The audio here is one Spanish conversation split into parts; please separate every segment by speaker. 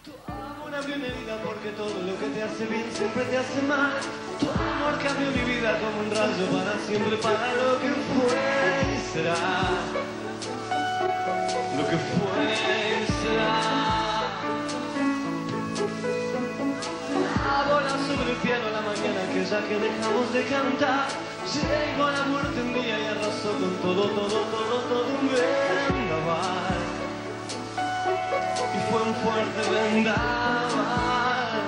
Speaker 1: Tu amor abrió mi vida porque todo lo que te hace bien siempre te hace mal. Tu amor cambió mi vida como un rayo para siempre, para lo que fue y será. Lo que fue y será. La bola sobre el piano la mañana aquella que dejamos de cantar. Llegó la muerte un día y arrasó con todo un vendaval. Y fue un fuerte vendaval.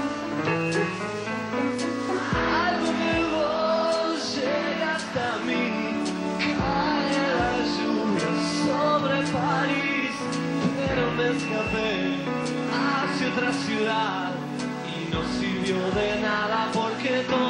Speaker 1: Algo de vos llega hasta mí. Cae la lluvia sobre París. Pero me escapé hacia otra ciudad. Y no sirvió de nada porque todo